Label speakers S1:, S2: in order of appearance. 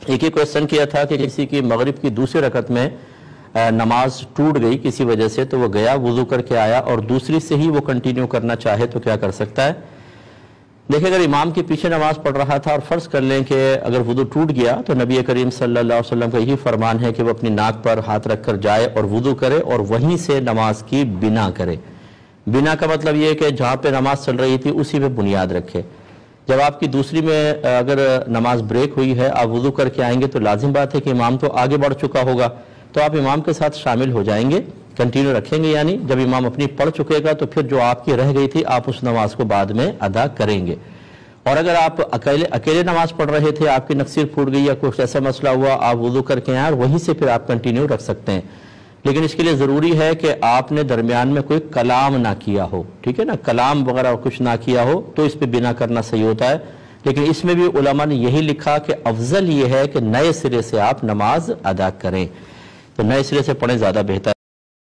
S1: ایک ہی کوشچن کیا تھا کہ کسی کی مغرب کی دوسری رکعت میں نماز ٹوٹ گئی کسی وجہ سے، تو وہ گیا وضو کر کے آیا اور دوسری سے ہی وہ کنٹینیو کرنا چاہے تو کیا کر سکتا ہے؟ دیکھیں، اگر امام کے پیچھے نماز پڑھ رہا تھا اور فرض کر لیں کہ اگر وضو ٹوٹ گیا تو نبی کریم صلی اللہ علیہ وسلم کا یہی فرمان ہے کہ وہ اپنی ناک پر ہاتھ رکھ کر جائے اور وضو کرے اور وہیں سے نماز کی بنا کرے۔ بنا کا مطلب یہ ہے کہ جہاں پہ نماز چل رہی تھی اسی پہ بنیاد رکھے۔ جب آپ کی دوسری میں اگر نماز بریک ہوئی ہے، آپ وضو کر کے آئیں گے تو لازم بات ہے کہ امام تو آگے بڑھ چکا ہوگا، تو آپ امام کے ساتھ شامل ہو جائیں گے، کنٹینیو رکھیں گے، یعنی جب امام اپنی پڑھ چکے گا تو پھر جو آپ کی رہ گئی تھی آپ اس نماز کو بعد میں ادا کریں گے۔ اور اگر آپ اکیلے نماز پڑھ رہے تھے، آپ کی نکسیر پھوٹ گئی یا کچھ ایسا مسئلہ ہوا، آپ وضو کر کے آئیں اور وہیں سے پھر آپ کنٹینیو رکھ سکتے ہیں، لیکن اس کے لیے ضروری ہے کہ آپ نے درمیان میں کوئی کلام نہ کیا ہو، ٹھیک ہے نا، کلام وغیرہ کچھ نہ کیا ہو تو اس پہ بنا کرنا صحیح ہوتا ہے۔ لیکن اس میں بھی علماء نے یہی لکھا کہ افضل یہ ہے کہ نئے سرے سے آپ نماز ادا کریں، تو نئے سرے سے پڑھیں زیادہ بہتر